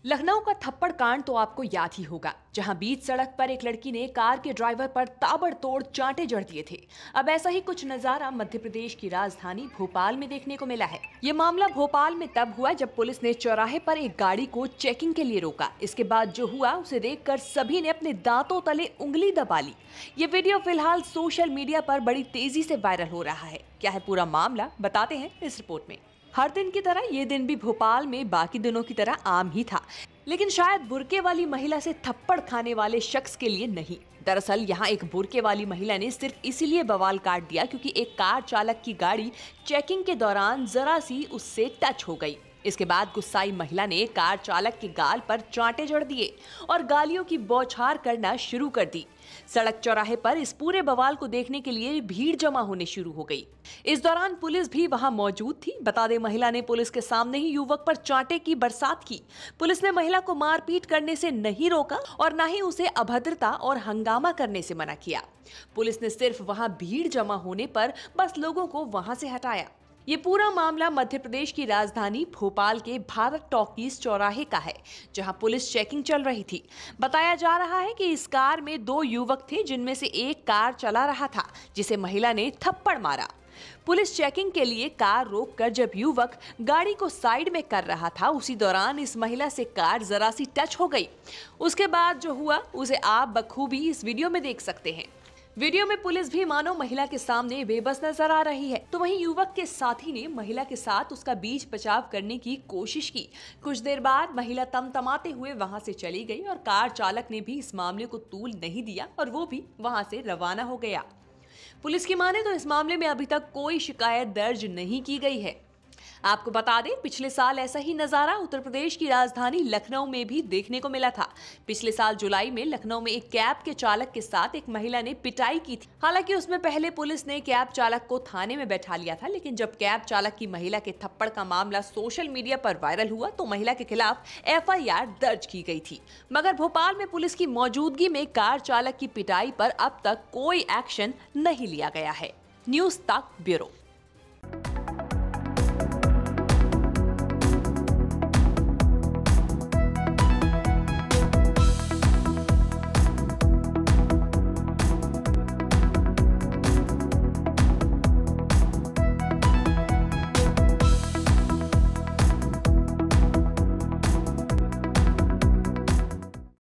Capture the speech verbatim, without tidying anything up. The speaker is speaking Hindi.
लखनऊ का थप्पड़ कांड तो आपको याद ही होगा, जहां बीच सड़क पर एक लड़की ने कार के ड्राइवर पर ताबड़तोड़ चांटे जड़ दिए थे। अब ऐसा ही कुछ नजारा मध्य प्रदेश की राजधानी भोपाल में देखने को मिला है। ये मामला भोपाल में तब हुआ जब पुलिस ने चौराहे पर एक गाड़ी को चेकिंग के लिए रोका। इसके बाद जो हुआ उसे देखकर सभी ने अपने दांतों तले उंगली दबा ली। ये वीडियो फिलहाल सोशल मीडिया पर बड़ी तेजी से वायरल हो रहा है। क्या है पूरा मामला, बताते हैं इस रिपोर्ट में। हर दिन की तरह ये दिन भी भोपाल में बाकी दिनों की तरह आम ही था, लेकिन शायद बुर्के वाली महिला से थप्पड़ खाने वाले शख्स के लिए नहीं। दरअसल यहाँ एक बुर्के वाली महिला ने सिर्फ इसीलिए बवाल काट दिया क्योंकि एक कार चालक की गाड़ी चेकिंग के दौरान जरा सी उससे टच हो गई। इसके बाद गुस्साई महिला ने कार चालक के गाल पर चांटे जड़ दिए और गालियों की बौछार करना शुरू कर दी। सड़क चौराहे पर इस पूरे बवाल को देखने के लिए भीड़ जमा होने शुरू हो गई। इस दौरान पुलिस भी वहां मौजूद थी। बता दें, महिला ने पुलिस के सामने ही युवक पर चांटे की बरसात की। पुलिस ने महिला को मारपीट करने से नहीं रोका और न ही उसे अभद्रता और हंगामा करने से मना किया। पुलिस ने सिर्फ वहां भीड़ जमा होने पर बस लोगों को वहां से हटाया। ये पूरा मामला मध्य प्रदेश की राजधानी भोपाल के भारत टॉकीज चौराहे का है, जहां पुलिस चेकिंग चल रही थी। बताया जा रहा है कि इस कार में दो युवक थे, जिनमें से एक कार चला रहा था, जिसे महिला ने थप्पड़ मारा। पुलिस चेकिंग के लिए कार रोककर जब युवक गाड़ी को साइड में कर रहा था, उसी दौरान इस महिला से कार जरा सी टच हो गई। उसके बाद जो हुआ उसे आप बखूबी इस वीडियो में देख सकते हैं। वीडियो में पुलिस भी मानो महिला के सामने बेबस नजर आ रही है, तो वहीं युवक के साथी ने महिला के साथ उसका बीच बचाव करने की कोशिश की। कुछ देर बाद महिला तमतमाते हुए वहां से चली गई और कार चालक ने भी इस मामले को तूल नहीं दिया और वो भी वहां से रवाना हो गया। पुलिस की माने तो इस मामले में अभी तक कोई शिकायत दर्ज नहीं की गई है। आपको बता दें, पिछले साल ऐसा ही नजारा उत्तर प्रदेश की राजधानी लखनऊ में भी देखने को मिला था। पिछले साल जुलाई में लखनऊ में एक कैब के चालक के साथ एक महिला ने पिटाई की थी। हालांकि उसमें पहले पुलिस ने कैब चालक को थाने में बैठा लिया था, लेकिन जब कैब चालक की महिला के थप्पड़ का मामला सोशल मीडिया पर वायरल हुआ तो महिला के खिलाफ एफ आई आर दर्ज की गई थी। मगर भोपाल में पुलिस की मौजूदगी में कार चालक की पिटाई पर अब तक कोई एक्शन नहीं लिया गया है। न्यूज तक ब्यूरो।